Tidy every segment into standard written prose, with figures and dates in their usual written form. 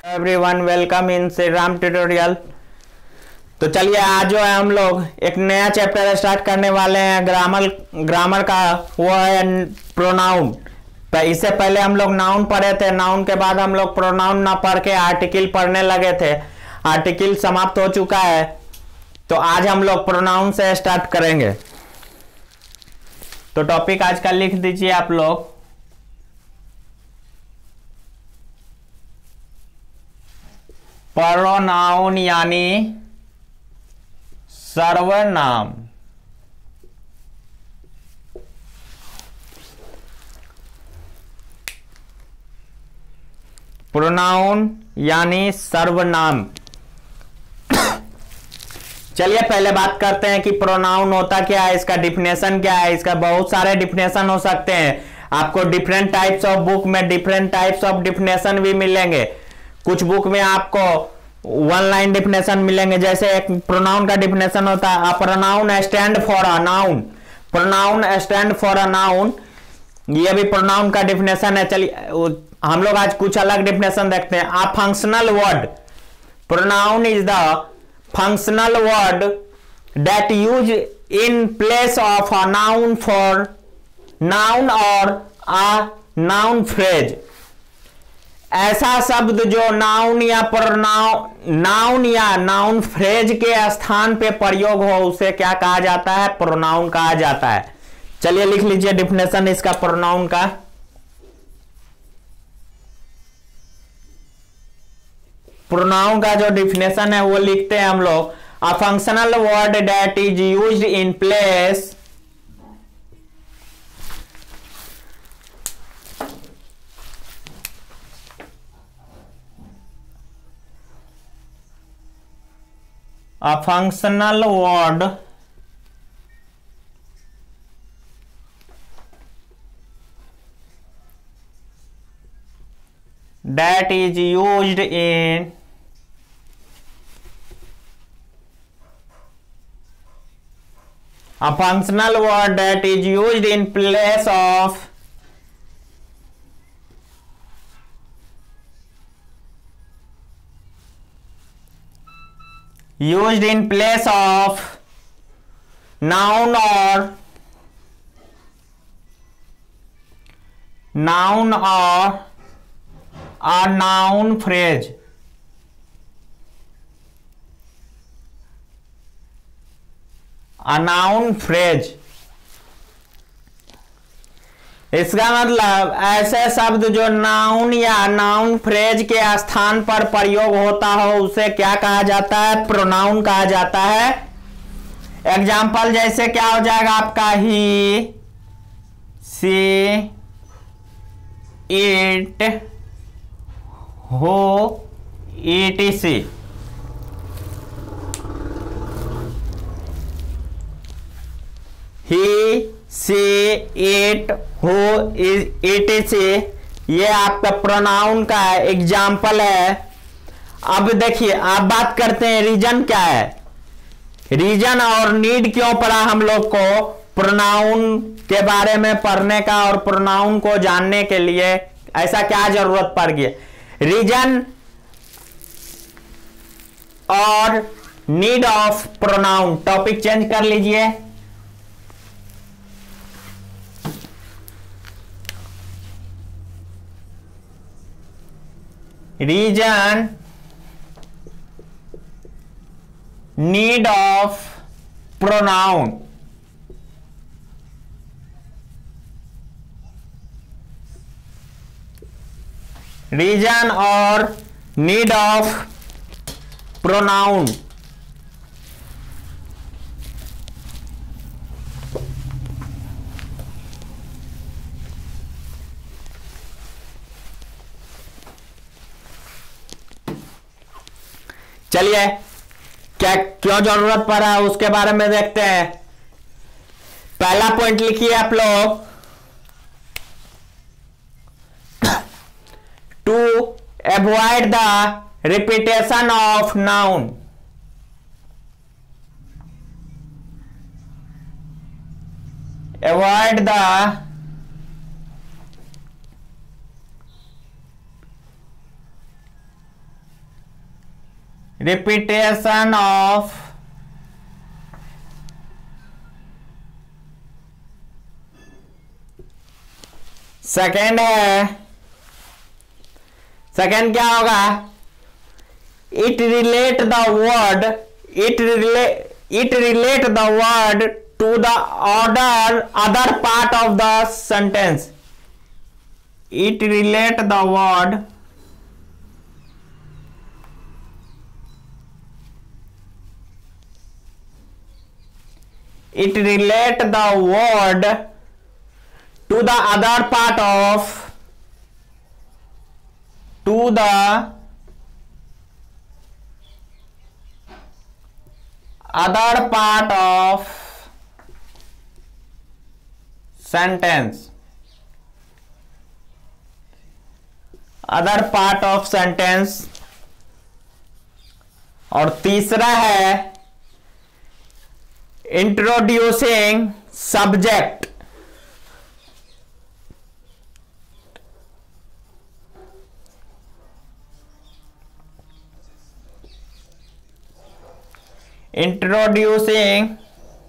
Everyone welcome in Shri Ram tutorial. तो चलिए आज जो है हम लोग एक नया चैप्टर स्टार्ट करने वाले हैं ग्रामर का। वो है प्रोनाउन। इससे पहले हम लोग नाउन पढ़े थे। नाउन के बाद हम लोग प्रोनाउन ना पढ़ के आर्टिकल पढ़ने लगे थे। आर्टिकल समाप्त हो चुका है, तो आज हम लोग प्रोनाउन से स्टार्ट करेंगे। तो टॉपिक आज का लिख दीजिए आप लोग। प्रोनाउन यानी सर्वनाम। प्रोनाउन यानी सर्वनाम। चलिए पहले बात करते हैं कि प्रोनाउन होता क्या है, इसका डिफिनेशन क्या है। इसका बहुत सारे डिफिनेशन हो सकते हैं। आपको डिफरेंट टाइप्स ऑफ बुक में डिफरेंट टाइप्स ऑफ डिफिनेशन भी मिलेंगे। कुछ बुक में आपको वन लाइन डिफिनेशन मिलेंगे। जैसे एक प्रोनाउन का डिफिनेशन होता है, a pronoun stand for a noun. Pronoun stand for a noun, ये भी प्रोनाउन का डिफिनेशन है। चलिए हम लोग आज कुछ अलग डिफिनेशन देखते हैं। A functional word, pronoun is the functional word that use in place of a noun for noun और अ नाउन फ्रेज। ऐसा शब्द जो नाउन या नाउन फ्रेज के स्थान पे प्रयोग हो, उसे क्या कहा जाता है? प्रोनाउन कहा जाता है। चलिए लिख लीजिए डिफिनेशन इसका प्रोनाउन का। प्रोनाउन का जो डिफिनेशन है वो लिखते हैं हम लोग। A functional word that is used in place a functional word that is used in a functional word that is used in place of noun or a noun phrase। a noun phrase इसका मतलब ऐसे शब्द जो noun या noun phrase के स्थान पर प्रयोग होता हो, उसे क्या कहा जाता है? प्रोनाउन कहा जाता है। एग्जाम्पल जैसे क्या हो जाएगा आपका? He, she, it, who, etc। He, she, it, who, etc, ये आपका प्रोनाउन का एग्जाम्पल है। अब देखिए आप बात करते हैं रीजन क्या है। रीजन और नीड क्यों पड़ा हम लोग को प्रोनाउन के बारे में पढ़ने का, और प्रोनाउन को जानने के लिए ऐसा क्या जरूरत पड़ गई? रीजन और need of pronoun. Topic change कर लीजिए। Reason, need of pronoun. Reason और नीड ऑफ प्रोनाउन। चलिए क्या क्यों जरूरत पड़ा है उसके बारे में देखते हैं। पहला पॉइंट लिखिए आप लोग। To avoid the repetition of noun. Avoid the repetition of second है, सेकेंड क्या होगा, it relate the word, it relate the word to the order other part of the sentence, it relate the word it relate the word to the other part of, to the other part of sentence, other part of sentence। और तीसरा है introducing subject, introducing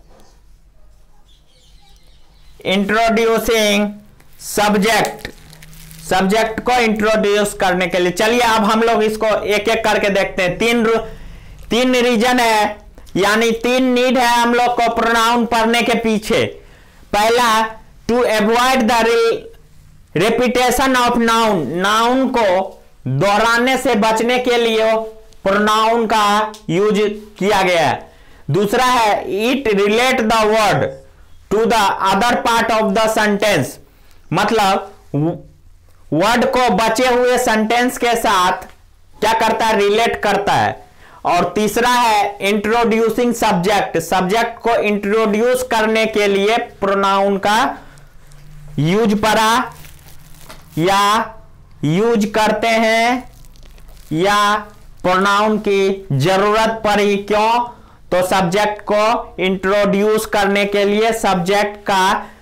subject, subject को इंट्रोड्यूस करने के लिए। चलिए अब हम लोग इसको एक एक करके देखते हैं। तीन रीजन है, यानी तीन नीड है हम लोग को प्रोनाउन पढ़ने के पीछे। पहला, to avoid the repetition of noun, noun को दोहराने से बचने के लिए प्रोनाउन का यूज किया गया है। दूसरा है, it relate the word to the other part of the sentence, मतलब वर्ड को बचे हुए सेंटेंस के साथ क्या करता है, रिलेट करता है। और तीसरा है इंट्रोड्यूसिंग सब्जेक्ट, सब्जेक्ट को इंट्रोड्यूस करने के लिए प्रोनाउन का यूज पड़ा या यूज करते हैं या प्रोनाउन की जरूरत पड़ी। क्यों? तो सब्जेक्ट को इंट्रोड्यूस करने के लिए, सब्जेक्ट का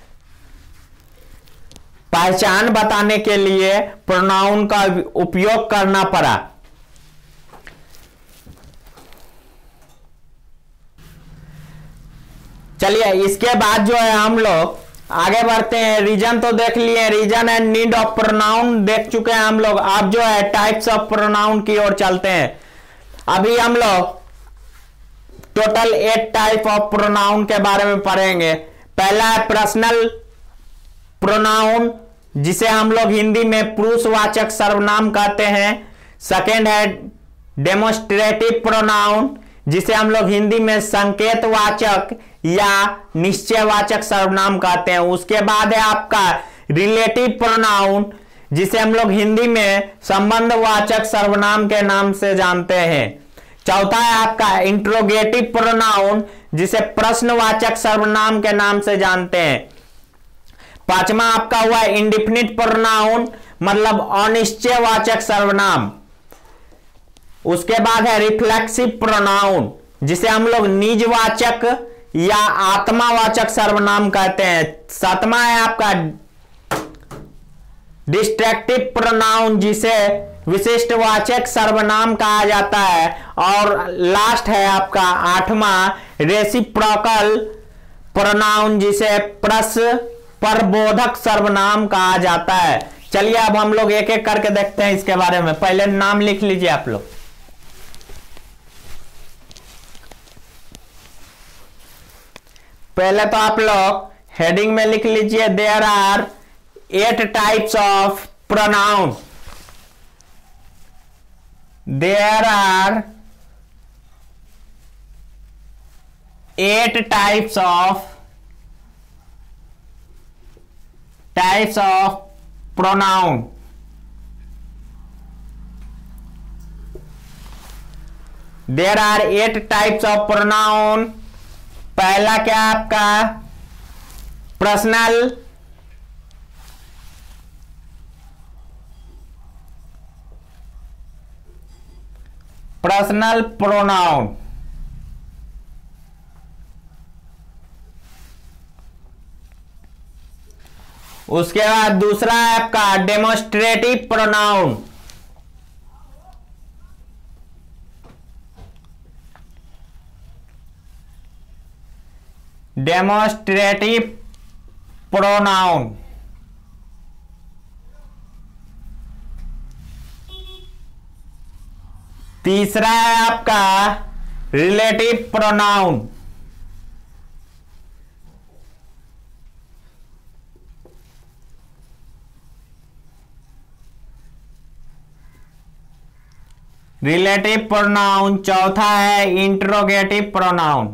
पहचान बताने के लिए प्रोनाउन का उपयोग करना पड़ा। चलिए इसके बाद जो है हम लोग आगे बढ़ते हैं। रीजन तो देख लिए, reason and need of pronoun देख चुके हैं हम लोग। अब जो है टाइप्स ऑफ प्रोनाउन की ओर चलते हैं। अभी हम लोग टोटल 8 टाइप ऑफ प्रोनाउन के बारे में पढ़ेंगे। पहला है पर्सनल प्रोनाउन, जिसे हम लोग हिंदी में पुरुषवाचक सर्वनाम कहते हैं। सेकेंड है डेमोस्ट्रेटिव प्रोनाउन, जिसे हम लोग हिंदी में संकेतवाचक या निश्चयवाचक सर्वनाम कहते हैं। उसके बाद है आपका रिलेटिव प्रोनाउन, जिसे हम लोग हिंदी में संबंधवाचक सर्वनाम के नाम से जानते हैं। चौथा है आपका इंट्रोगेटिव प्रोनाउन, जिसे प्रश्नवाचक सर्वनाम के नाम से जानते हैं। पांचवा आपका हुआ इंडिफिनिट प्रोनाउन, मतलब अनिश्चयवाचक सर्वनाम। उसके बाद है रिफ्लेक्सिव प्रोनाउन, जिसे हम लोग निजवाचक या आत्मावाचक सर्वनाम कहते हैं। सातवां है आपका डिस्ट्रक्टिव प्रोनाउन, जिसे विशिष्टवाचक सर्वनाम कहा जाता है। और लास्ट है आपका आठवां रेसिप्रोकल प्रोनाउन, जिसे परस्परबोधक सर्वनाम कहा जाता है। चलिए अब हम लोग एक एक करके देखते हैं इसके बारे में। पहले नाम लिख लीजिए आप लोग। पहले तो आप लोग हेडिंग में लिख लीजिए, there are 8 types of pronoun. There are 8 types of pronoun. There are 8 types of pronoun. पहला क्या आपका पर्सनल प्रोनाउन। उसके बाद दूसरा है आपका डेमोस्ट्रेटिव प्रोनाउन। Demonstrative pronoun. तीसरा है आपका रिलेटिव प्रोनाउन। Relative pronoun. चौथा है इंट्रोगेटिव प्रोनाउन।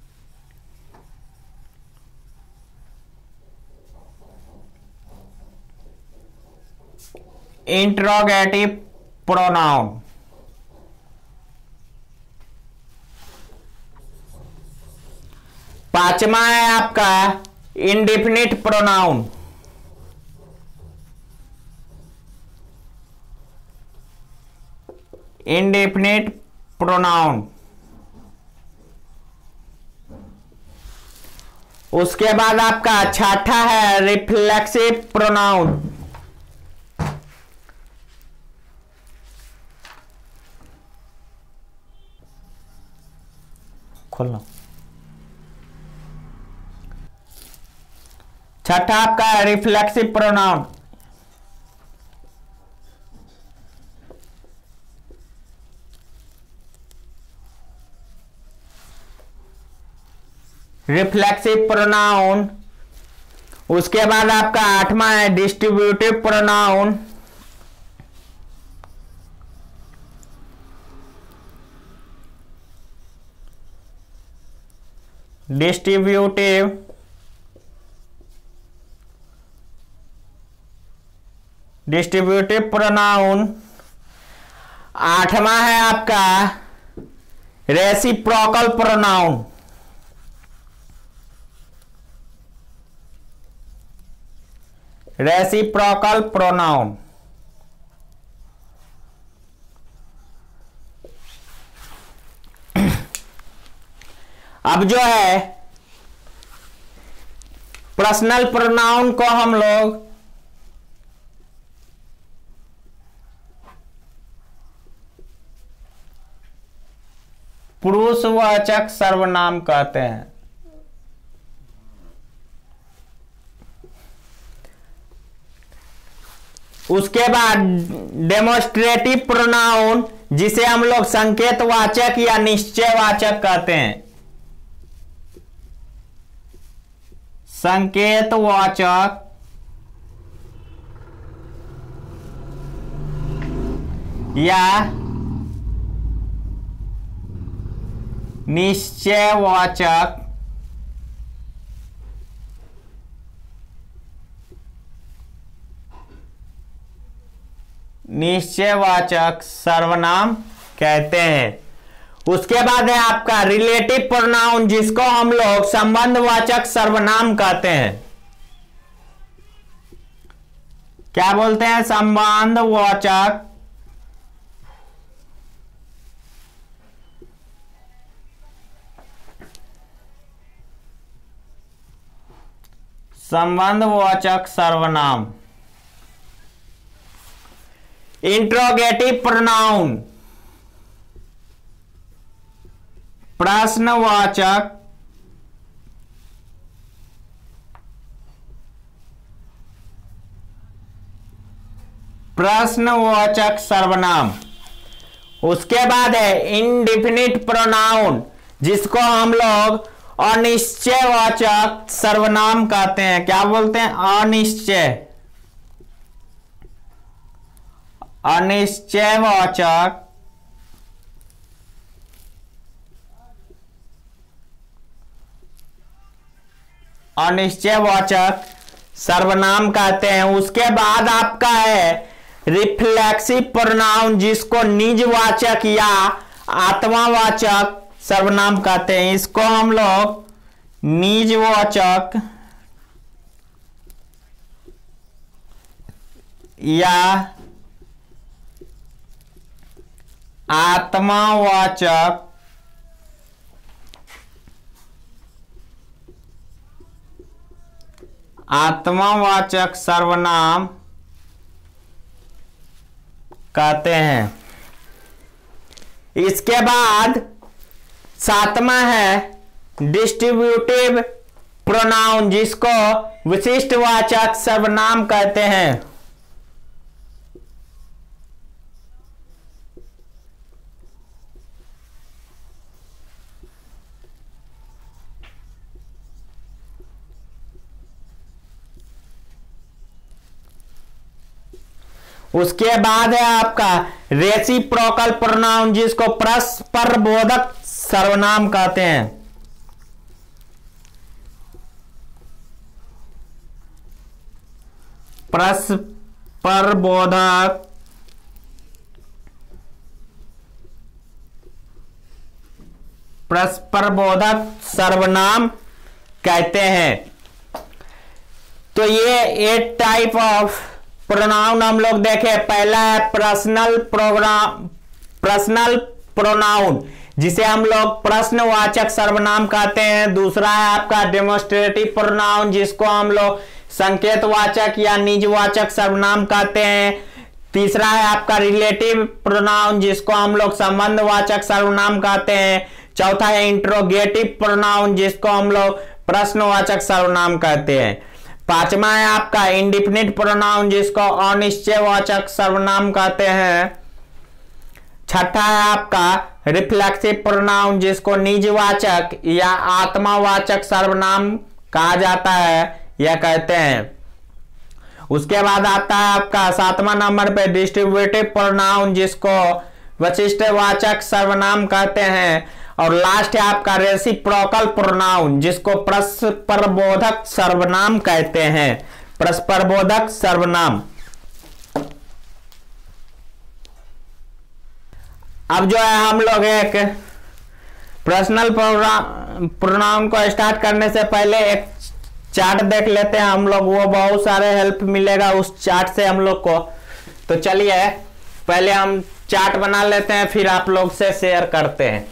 Interrogative pronoun. पांचवा है आपका इंडेफिनिट प्रोनाउन। Indefinite pronoun. उसके बाद आपका छठा है रिफ्लेक्सिव प्रोनाउन। खोलना। छठा आपका रिफ्लेक्सिव प्रोनाउन। Reflexive pronoun. उसके बाद आपका आठवां है डिस्ट्रीब्यूटिव प्रोनाउन। Distributive pronoun. आठवां है आपका रेसिप्रोकल प्रोनाउन। Reciprocal pronoun. अब जो है पर्सनल प्रोनाउन को हम लोग पुरुषवाचक सर्वनाम कहते हैं। उसके बाद डेमोस्ट्रेटिव प्रोनाउन, जिसे हम लोग संकेतवाचक या निश्चयवाचक कहते हैं। संकेतवाचक या निश्चयवाचक। निश्चयवाचक सर्वनाम कहते हैं। उसके बाद है आपका रिलेटिव प्रोनाउन, जिसको हम लोग संबंधवाचक सर्वनाम कहते हैं। क्या बोलते हैं? संबंधवाचक सर्वनाम। इंट्रोगेटिव प्रोनाउन, प्रश्नवाचक सर्वनाम। उसके बाद है इंडेफिनिट प्रोनाउन, जिसको हम लोग अनिश्चयवाचक सर्वनाम कहते हैं। क्या बोलते हैं? अनिश्चयवाचक सर्वनाम कहते हैं। उसके बाद आपका है रिफ्लेक्सिव प्रोनाउन, जिसको निजवाचक या आत्मवाचक सर्वनाम कहते हैं। इसको हम लोग निजवाचक या आत्मवाचक सर्वनाम कहते हैं। इसके बाद सातवां है डिस्ट्रीब्यूटिव प्रोनाउन जिसको विशिष्ट वाचक सर्वनाम कहते हैं। उसके बाद है आपका रेसिप्रोकल प्रोनाउन जिसको परस्पर बोधक सर्वनाम कहते हैं। परस्पर बोधक सर्वनाम कहते हैं। तो ये 8 टाइप ऑफ प्रोनाउन हम लोग देखे। पहला है पर्सनल प्रोनाउन जिसे हम लोग प्रश्नवाचक सर्वनाम कहते हैं। दूसरा है आपका डेमोस्ट्रेटिव प्रोनाउन जिसको हम लोग संकेतवाचक या निजवाचक सर्वनाम कहते हैं। तीसरा है आपका रिलेटिव प्रोनाउन जिसको हम लोग संबंधवाचक सर्वनाम कहते हैं। चौथा है इंट्रोगेटिव प्रोनाउन जिसको हम लोग प्रश्नवाचक सर्वनाम कहते हैं। पांचवा है आपका इंडिफिनिट प्रोनाउन जिसको अनिश्चयवाचक सर्वनाम कहते हैं। छठा है आपका रिफ्लेक्सिव प्रोनाउन जिसको निजवाचक या आत्मावाचक सर्वनाम कहा जाता है या कहते हैं। उसके बाद आता है आपका 7वां नंबर पे डिस्ट्रीब्यूटिव प्रोनाउन जिसको वैशिष्ट्यवाचक सर्वनाम कहते हैं। और लास्ट है आपका रेसिप्रोकल प्रोनाउन जिसको परस्परबोधक सर्वनाम कहते हैं। परस्परबोधक सर्वनाम। अब जो है हम लोग एक पर्सनल प्रोनाउन को स्टार्ट करने से पहले एक चार्ट देख लेते हैं हम लोग। वो बहुत सारे हेल्प मिलेगा उस चार्ट से हम लोग को। तो चलिए पहले हम चार्ट बना लेते हैं फिर आप लोग से शेयर करते हैं।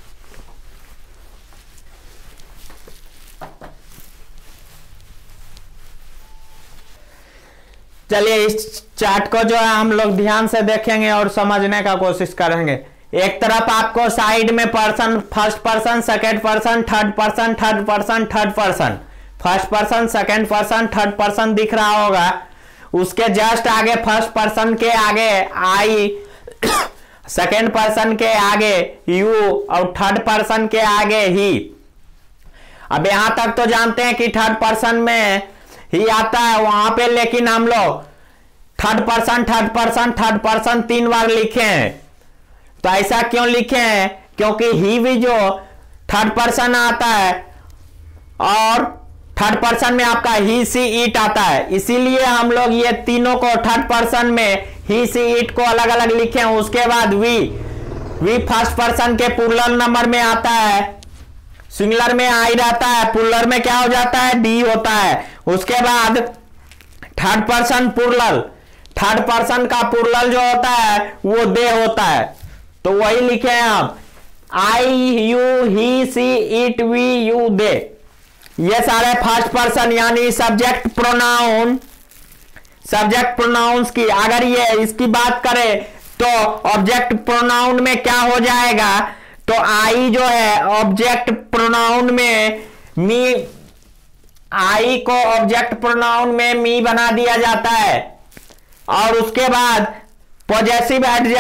चलिए इस चार्ट को जो है हम लोग ध्यान से देखेंगे और समझने का कोशिश करेंगे। एक तरफ आपको साइड में person, first person, second person, third person, third person, third person, first person, second person, third person दिख रहा होगा। उसके जस्ट आगे फर्स्ट पर्सन के आगे आई, सेकंड पर्सन के आगे यू और थर्ड पर्सन के आगे ही। अब यहां तक तो जानते हैं कि थर्ड पर्सन में ही आता है वहां पे, लेकिन हम लोग third person third person third person 3 बार लिखे हैं। तो ऐसा क्यों लिखे हैं? क्योंकि ही भी जो थर्ड पर्सन आता है और थर्ड पर्सन में आपका ही सी इट आता है, इसीलिए हम लोग ये तीनों को थर्ड पर्सन में ही सी इट को अलग अलग लिखे हैं। उसके बाद वी फर्स्ट पर्सन के प्लूरल नंबर में आता है, सिंगुलर में आई रहता है, प्लूरल में क्या हो जाता है? डी होता है। उसके बाद third person plural, third person का प्लूरल जो होता है वो दे होता है। तो वही लिखे हैं आप, I, you, he, she, it, we, you, they. ये सारे फर्स्ट पर्सन यानी सब्जेक्ट प्रोनाउन, सब्जेक्ट प्रोनाउंस की अगर ये इसकी बात करें तो ऑब्जेक्ट प्रोनाउन में क्या हो जाएगा? तो आई जो है ऑब्जेक्ट प्रोनाउन में मी, आई को ऑब्जेक्ट प्रोनाउन में मी बना दिया जाता है। और उसके बाद पॉजेसिव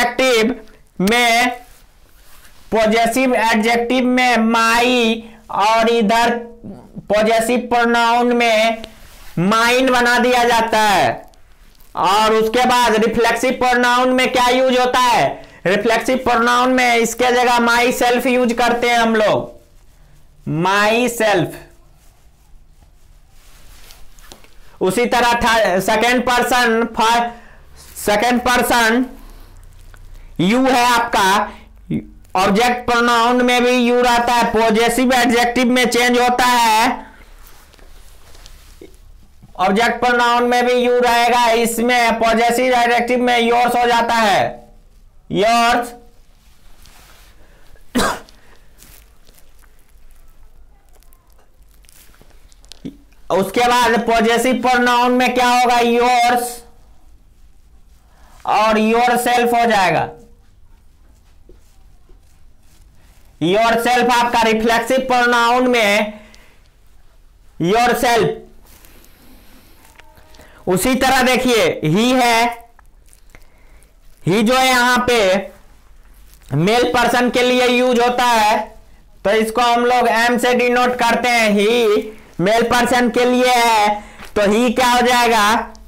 एडजेक्टिव में माई और इधर पॉजेसिव प्रोनाउन में माइन बना दिया जाता है। और उसके बाद रिफ्लेक्सिव प्रोनाउन में क्या यूज होता है? रिफ्लेक्सिव प्रोनाउन में इसके जगह माई सेल्फ यूज करते हैं हम लोग, माई सेल्फ। उसी तरह सेकंड पर्सन यू है आपका, ऑब्जेक्ट प्रोनाउन में भी यू रहता है, पॉजेसिव एडजेक्टिव में चेंज होता है, ऑब्जेक्ट प्रोनाउन में भी यू रहेगा, इसमें पॉजेसिव एडजेक्टिव में योर्स हो जाता है, योर्स। उसके बाद पॉजेसिव प्रोनाउन में क्या होगा? योर्स और योर सेल्फ हो जाएगा। योर सेल्फ आपका रिफ्लेक्सिव प्रोनाउन में योर सेल्फ। उसी तरह देखिए ही है, ही जो है यहां पे मेल पर्सन के लिए यूज होता है, तो इसको हम लोग एम से डिनोट करते हैं। ही मेल पर्सन के लिए है, तो ही क्या हो जाएगा,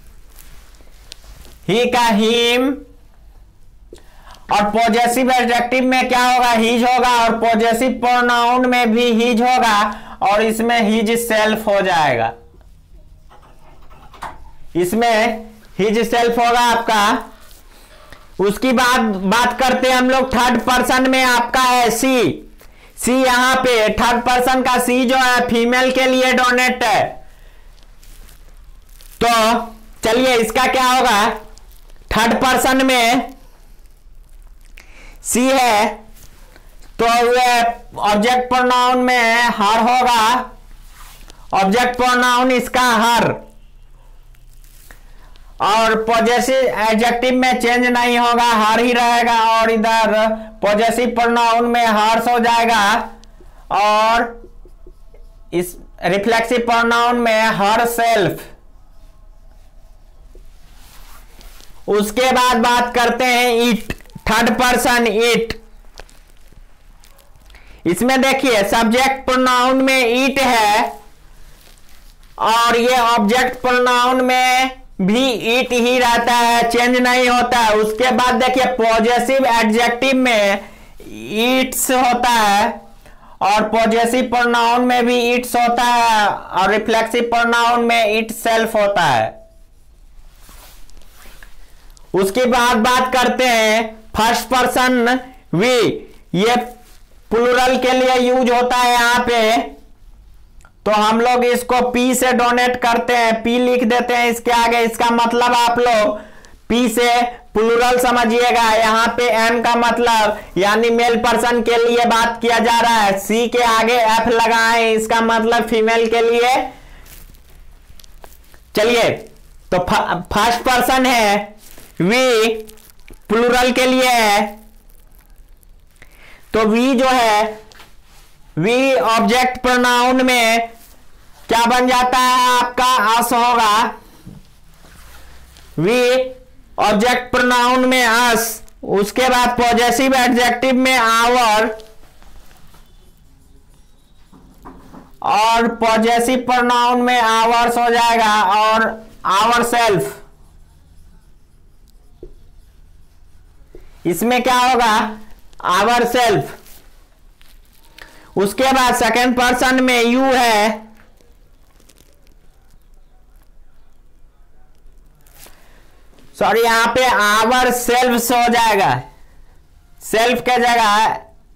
ही का हिम। और पॉजेसिव एडजेक्टिव में क्या होगा, हिज होगा, और पॉजेसिव प्रोनाउन में भी हिज होगा, और इसमें हिज सेल्फ हो जाएगा। इसमें हिज सेल्फ होगा आपका। उसकी बात करते हैं हम लोग थर्ड पर्सन में, आपका है सी। सी यहां पे थर्ड पर्सन का सी जो है फीमेल के लिए डोनेट है। तो चलिए इसका क्या होगा, थर्ड पर्सन में सी है, तो ऑब्जेक्ट प्रोनाउन में हर होगा। ऑब्जेक्ट प्रोनाउन इसका हर, और पॉजेसिव एडजेक्टिव में चेंज नहीं होगा, हर ही रहेगा। और इधर पॉजेसिव प्रोनाउन में हर्स हो जाएगा, और इस रिफ्लेक्सिव प्रोनाउन में हर सेल्फ। उसके बाद बात करते हैं इट, थर्ड पर्सन इट। इसमें देखिए सब्जेक्ट प्रोनाउन में इट है, और ये ऑब्जेक्ट प्रोनाउन में भी इट ही रहता है, चेंज नहीं होता है। उसके बाद देखिए पॉजेसिव एडजेक्टिव में इट्स होता है, और पॉजेसिव प्रोनाउन में भी इट्स होता है, और रिफ्लेक्सिव प्रोनाउन में इट सेल्फ होता है। उसके बाद बात करते हैं फर्स्ट पर्सन वी। ये प्लूरल के लिए यूज होता है यहां पे, तो हम लोग इसको पी से डोनेट करते हैं, पी लिख देते हैं इसके आगे। इसका मतलब आप लोग पी से प्लूरल समझिएगा। यहां पे एम का मतलब यानी मेल पर्सन के लिए बात किया जा रहा है, सी के आगे एफ लगाएं, इसका मतलब फीमेल के लिए। चलिए तो फर्स्ट पर्सन है वी, प्लूरल के लिए है, तो वी जो है, वी ऑब्जेक्ट प्रोनाउन में क्या बन जाता है आपका, अस होगा। वी ऑब्जेक्ट प्रोनाउन में अस। उसके बाद पॉजेसिव एडजेक्टिव में आवर, और पॉजेसिव प्रोनाउन में आवर्स हो जाएगा, और आवर सेल्फ। इसमें क्या होगा, आवर सेल्फ। उसके बाद सेकंड पर्सन में यू है, सॉरी यहां पे आवर सेल्फ हो जाएगा, सेल्फ के जगह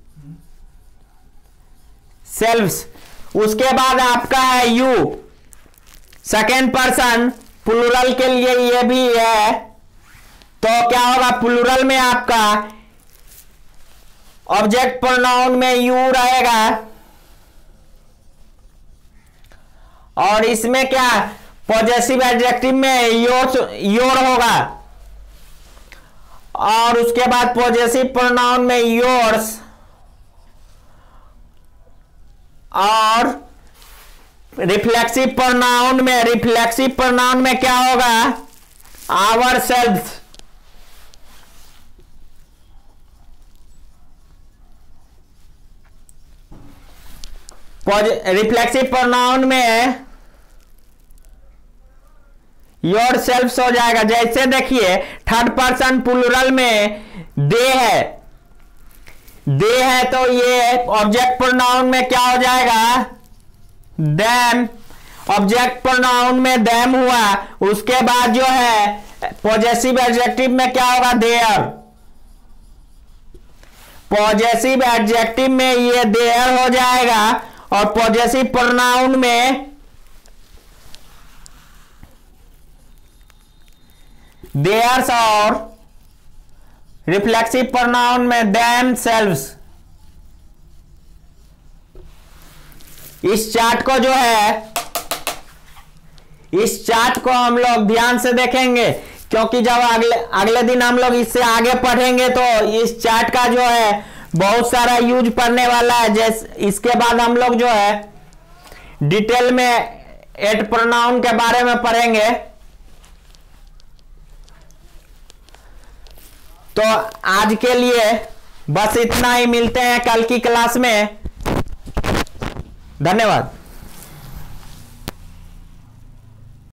सेल्फ। उसके बाद आपका है यू, सेकंड पर्सन प्लूरल के लिए ये भी है, तो क्या होगा, प्लूरल में आपका ऑब्जेक्ट प्रोनाउन में यू रहेगा, और इसमें क्या पॉजेसिव एडजेक्टिव में योर होगा, और उसके बाद पॉजेसिव प्रोनाउन में योर्स, और रिफ्लेक्सिव प्रोनाउन में क्या होगा, आवर सेल्फ। रिफ्लेक्सिव प्रोनाउन में योर सेल्फ हो जाएगा। जैसे देखिए थर्ड पर्सन प्लूरल में दे है, तो ये ऑब्जेक्ट प्रोनाउन में क्या हो जाएगा, देम। ऑब्जेक्ट प्रोनाउन में देम हुआ। उसके बाद जो है पॉजेसिव एडजेक्टिव में क्या होगा, देयर। पॉजेसिव एडजेक्टिव में ये देयर हो जाएगा, और पॉजेसिव प्रोनाउन में देयर्स, और रिफ्लेक्सिव प्रोनाउन में देम सेल्व्स। इस चार्ट को जो है, इस चार्ट को हम लोग ध्यान से देखेंगे, क्योंकि जब अगले दिन हम लोग इससे आगे पढ़ेंगे तो इस चार्ट का जो है बहुत सारा यूज पढ़ने वाला है। जैसे इसके बाद हम लोग जो है डिटेल में एट प्रोनाउन के बारे में पढ़ेंगे। तो आज के लिए बस इतना ही, मिलते हैं कल की क्लास में। धन्यवाद।